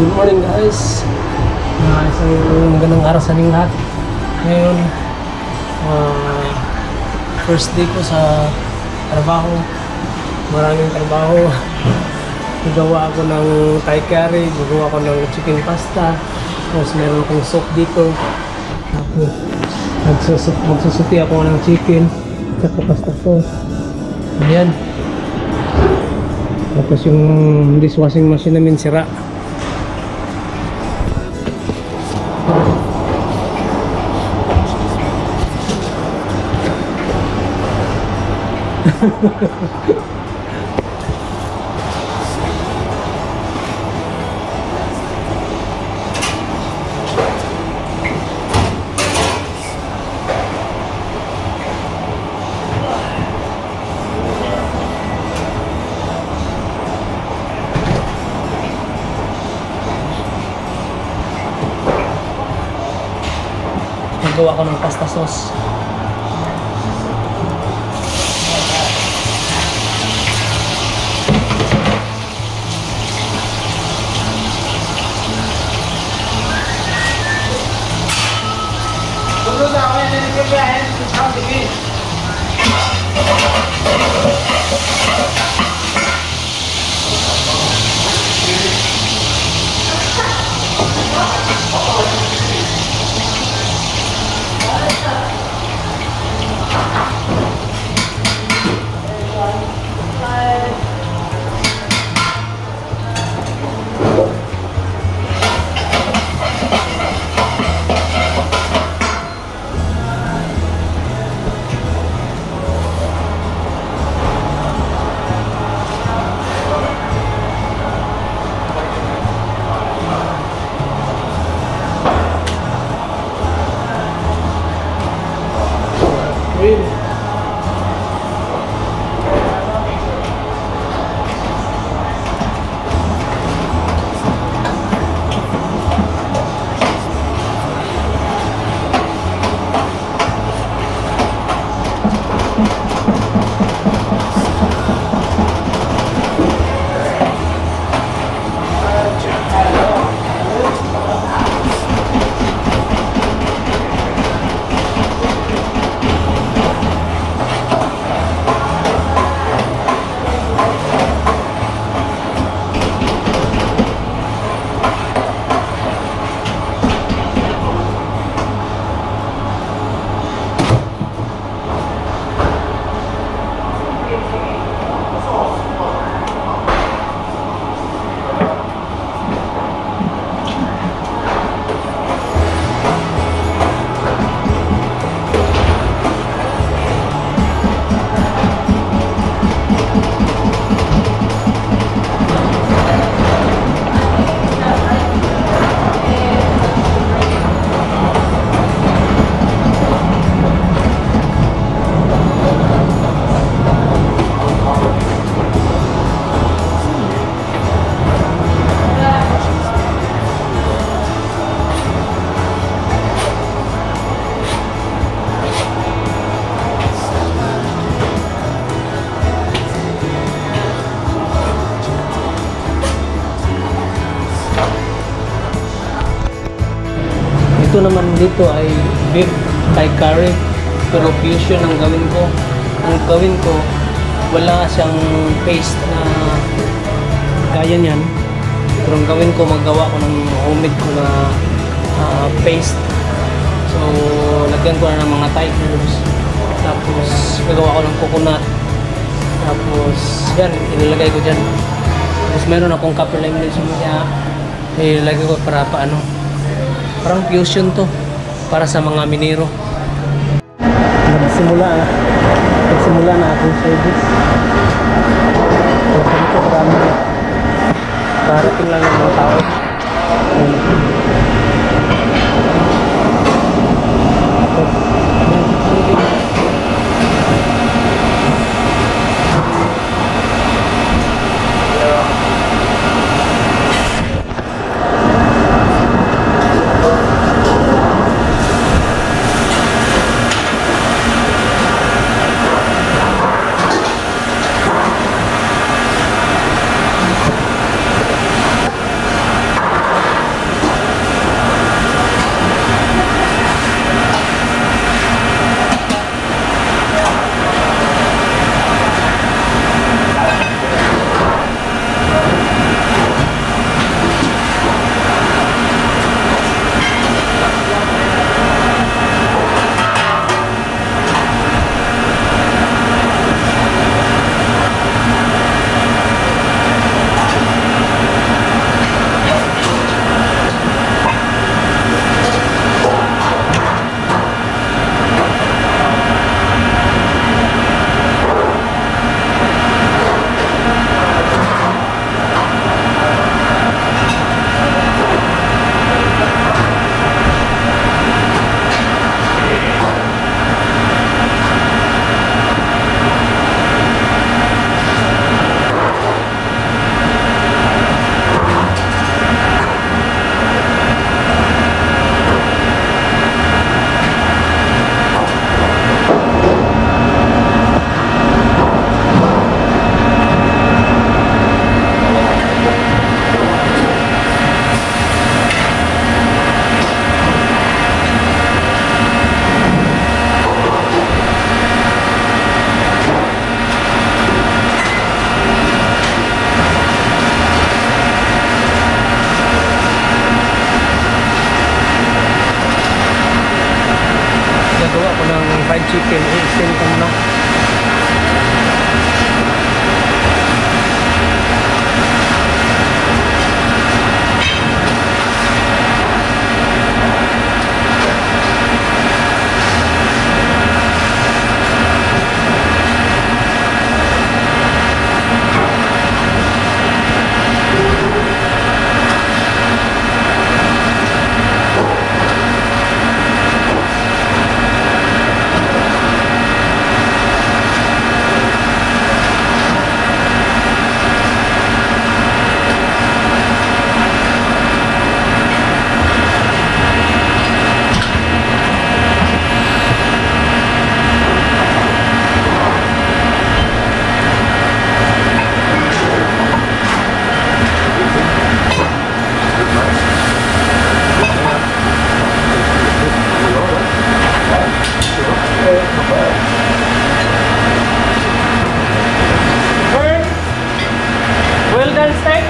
Good morning guys. Isang magandang araw sa inyong lahat. Ngayon, first day ko sa trabaho. Maraming trabaho. Nagawa ako ng Thai curry, nagawa ako ng chicken pasta. Tapos meron akong soup dito. Tapos magsusuti ako ng chicken. Saka pasta ko. Ayan. Tapos yung dishwashing machine namin sira. Nagawa ko ng pasta sauce. Ito naman dito ay beef Thai curry, pero fusion ang gawin ko. Ang gawin ko, wala siyang paste na gaya niyan. Pero ang gawin ko, magawa ko ng homemade ko na paste. So, lagyan ko na ng mga Thai herbs. Tapos, gagawa ko ng coconut. Tapos, yan, ilalagay ko dyan. Tapos, meron akong kapil lime din siya. Ilalagay ko para paano. Parang fusion to para sa mga minero. Nagsimula na akong service. Ito marami na. Parating lang ng mga tao. chicken, i-extend ko muna. Well done, steak.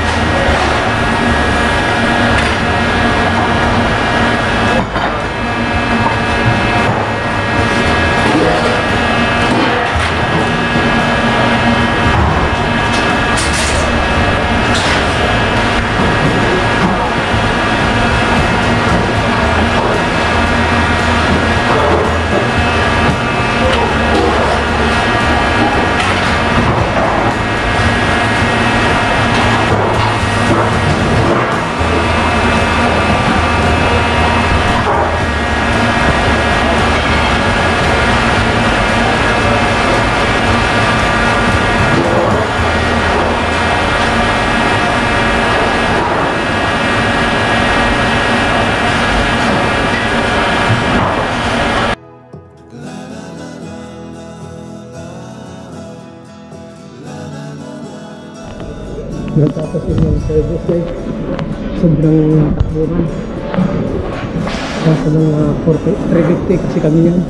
Natapos yun yung service guys. Sobrang takburan. Kaso ng 350 kasi kami yan.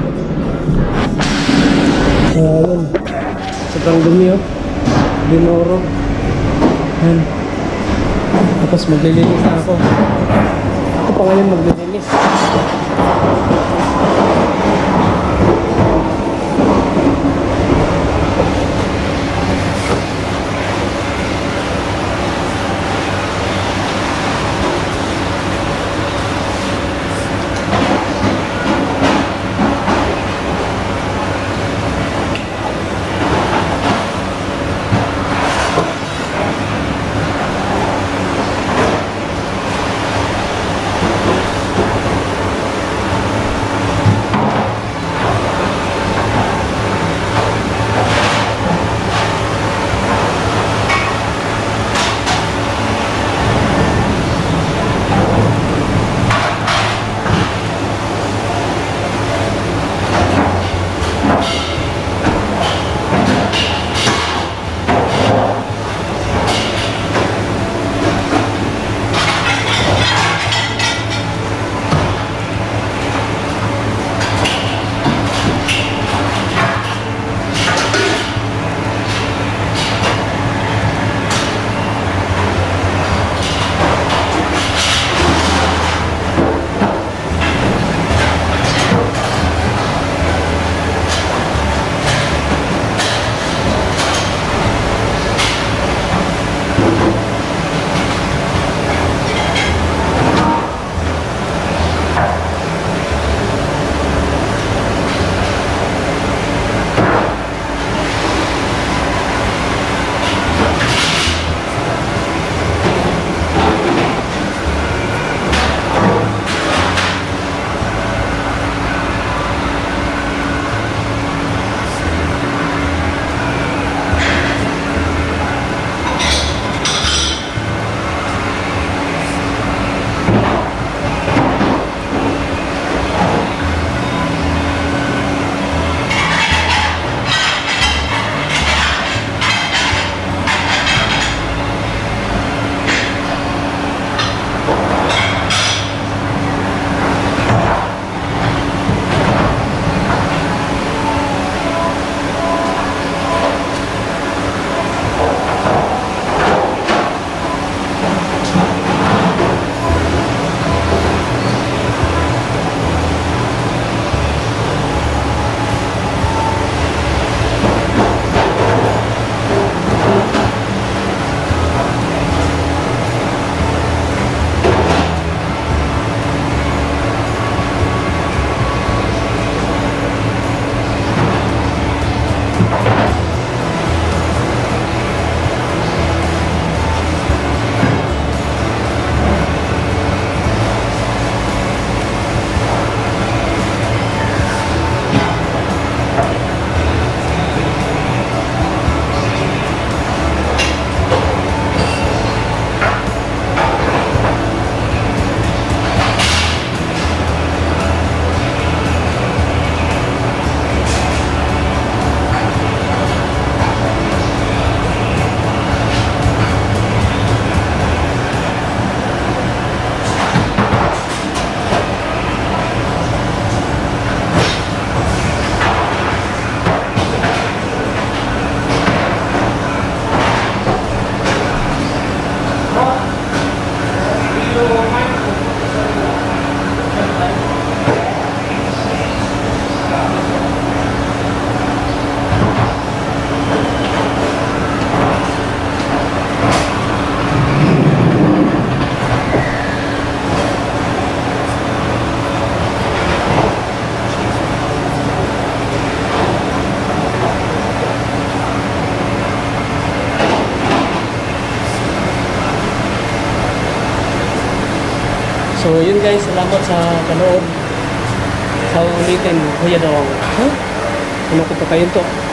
Yun. Sobrang dumi oh. Dinoro. Yan. Tapos maglilinis na ako. Ako pa ngayon maglilinis. So yun guys, salamat sa panood. Sa ulitin, Kuya Dong. Huh? Ano ko pa kayo to?